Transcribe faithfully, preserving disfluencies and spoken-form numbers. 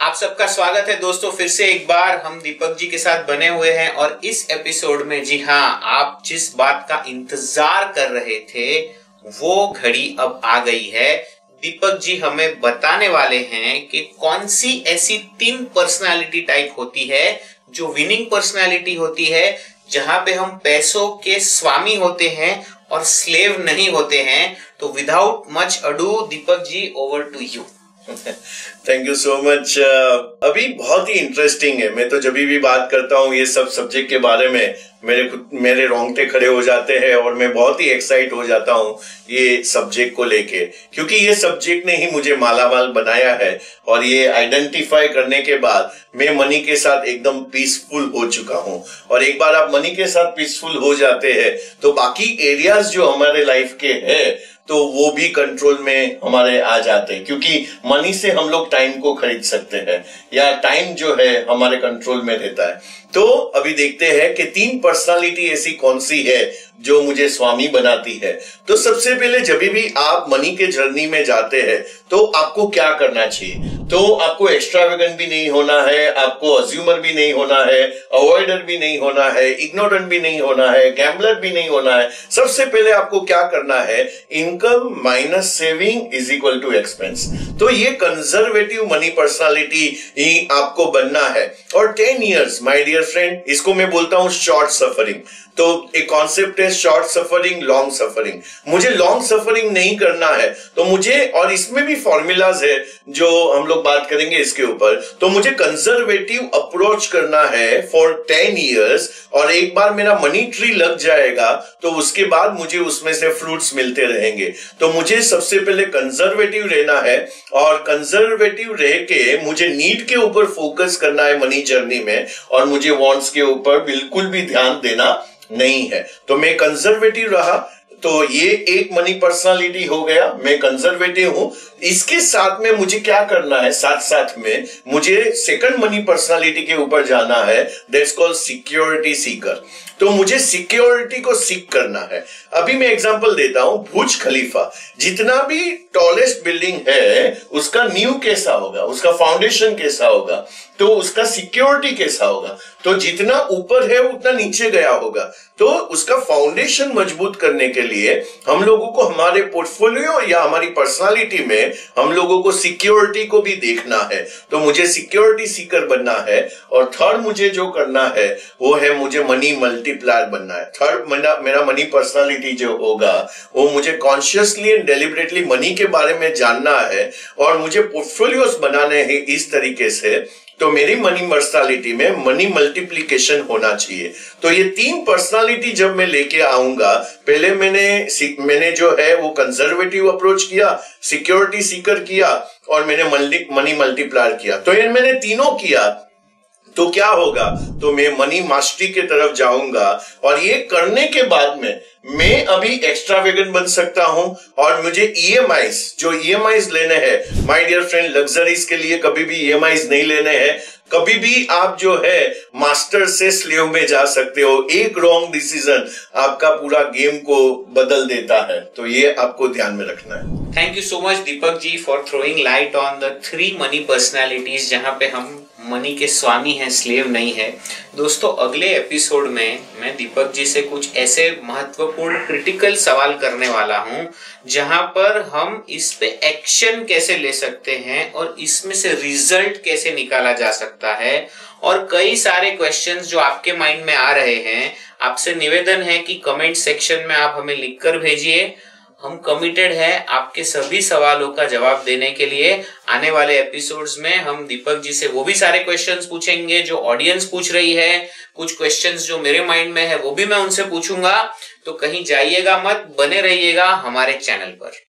आप सबका स्वागत है दोस्तों। फिर से एक बार हम दीपक जी के साथ बने हुए हैं और इस एपिसोड में जी हाँ, आप जिस बात का इंतजार कर रहे थे वो घड़ी अब आ गई है। दीपक जी हमें बताने वाले हैं कि कौन सी ऐसी तीन पर्सनालिटी टाइप होती है जो विनिंग पर्सनालिटी होती है, जहां पे हम पैसों के स्वामी होते हैं और स्लेव नहीं होते हैं। तो without much ado Deepak ji, over to you. Thank you so much. अभी बहुत ही इंटरेस्टिंग है। मैं तो जब भी बात करता हूँ ये सब सब्जेक्ट के बारे में, मेरे मेरे रोंगटे खड़े हो जाते हैं और मैं बहुत ही एक्साइट हो जाता हूँ ये सब्जेक्ट को लेके, क्योंकि ये सब्जेक्ट ने ही मुझे मालामाल बनाया है। और ये आइडेंटिफाई करने के बाद मैं मनी के साथ एकदम पीसफुल हो चुका हूँ। और एक बार आप मनी के साथ पीसफुल हो जाते हैं तो बाकी एरियाज जो हमारे लाइफ के हैं तो वो भी कंट्रोल में हमारे आ जाते हैं, क्योंकि मनी से हम लोग टाइम को खरीद सकते हैं या टाइम जो है हमारे कंट्रोल में रहता है। तो अभी देखते हैं कि तीन पर्सनालिटी ऐसी कौन सी है जो मुझे स्वामी बनाती है। तो सबसे पहले जब भी आप मनी के जर्नी में जाते हैं तो आपको क्या करना चाहिए? तो आपको एक्स्ट्रावेगेंट भी नहीं होना है, आपको अज्यूमर भी नहीं होना है, अवॉइडर भी नहीं होना है, इग्नोरेंट भी नहीं होना है, गैम्बलर भी नहीं होना है। सबसे पहले आपको क्या करना है? Income minus saving is equal to expense. तो ये कंजर्वेटिव मनी पर्सनालिटी ही आपको बनना है। और ten years my dear friend, इसको मैं बोलता हूं शॉर्ट सफरिंग। तो एक कॉन्सेप्ट है शॉर्ट सफरिंग, लॉन्ग सफरिंग। मुझे लॉन्ग सफरिंग नहीं करना है तो मुझे, और इसमें भी फॉर्मूलाज है जो हम लोग बात करेंगे इसके ऊपर, तो मुझे कंजर्वेटिव अप्रोच करना है फॉर टेन इयर्स। और एक बार मेरा मनी ट्री लग जाएगा तो उसके बाद मुझे उसमें से फ्रूट्स मिलते रहेंगे। तो मुझे सबसे पहले कंजर्वेटिव रहना है और कंजर्वेटिव रह के मुझे नीड के ऊपर फोकस करना है मनी जर्नी में, और मुझे वांट्स के ऊपर बिल्कुल भी ध्यान देना नहीं है। तो मैं कंजर्वेटिव रहा, तो ये एक मनी पर्सनालिटी हो गया, मैं कंजर्वेटिव हूं। इसके साथ में मुझे क्या करना है? साथ साथ में मुझे सेकंड मनी पर्सनालिटी के ऊपर जाना है, दैट्स कॉल्ड सिक्योरिटी सीकर। तो मुझे सिक्योरिटी को सीक करना है। अभी मैं एग्जांपल देता हूं, बुर्ज खलीफा जितना भी टॉलेस्ट बिल्डिंग है उसका नींव कैसा होगा, उसका फाउंडेशन कैसा होगा, तो उसका सिक्योरिटी कैसा होगा? तो जितना ऊपर है उतना नीचे गया होगा। तो उसका फाउंडेशन मजबूत करने के लिए हम लोगों को हमारे पोर्टफोलियो या हमारी पर्सनालिटी में हम लोगों को सिक्योरिटी को भी देखना है। तो मुझे सिक्योरिटी सीकर बनना है। और थर्ड मुझे जो करना है वो है मुझे मनी मल्टीप्लायर बनना है। थर्ड मेरा मेरा मनी पर्सनालिटी जो होगा वो मुझे कॉन्शियसली एंड डेलिबरेटली मनी के बारे में जानना है और मुझे पोर्टफोलियोज बनाने हैं इस तरीके से। तो मेरी मनी पर्सनालिटी में मनी मल्टीप्लिकेशन होना चाहिए। तो ये तीन पर्सनालिटी जब मैं लेके आऊंगा, पहले मैंने मैंने जो है वो कंजर्वेटिव अप्रोच किया, सिक्योरिटी सीकर किया और मैंने मनी मल्टीप्लायर किया। तो ये मैंने तीनों किया तो क्या होगा? तो मैं मनी मास्टरी के तरफ जाऊंगा। और ये करने के बाद में मैं अभी एक्स्ट्रावेगेंट बन सकता हूं और मुझे ईएमआईज, जो ईएमआईज लेने हैं माय डियर फ्रेंड, लग्जरीज के लिए कभी भी ईएमआईज नहीं लेने हैं। कभी भी आप जो है मास्टर से स्लेव में जा सकते हो। एक रॉन्ग डिसीजन आपका पूरा गेम को बदल देता है। तो ये आपको ध्यान में रखना है। Thank you so much Deepak ji for throwing light on the three money personalities, जहां पे हम मनी के स्वामी हैं, स्लेव नहीं है। दोस्तों अगले एपिसोड में मैं दीपक जी से कुछ ऐसे महत्वपूर्ण क्रिटिकल सवाल करने वाला हूं जहां पर हम इस पे एक्शन कैसे ले सकते हैं और इसमें से रिजल्ट कैसे निकाला जा सकता है। और कई सारे क्वेश्चंस जो आपके माइंड में आ रहे हैं, आपसे निवेदन है कि कमेंट सेक्शन में आप हमें लिखकर भेजिए। हम कमिटेड है आपके सभी सवालों का जवाब देने के लिए। आने वाले एपिसोड्स में हम दीपक जी से वो भी सारे क्वेश्चंस पूछेंगे जो ऑडियंस पूछ रही है। कुछ क्वेश्चंस जो मेरे माइंड में है वो भी मैं उनसे पूछूंगा। तो कहीं जाइएगा मत, बने रहिएगा हमारे चैनल पर।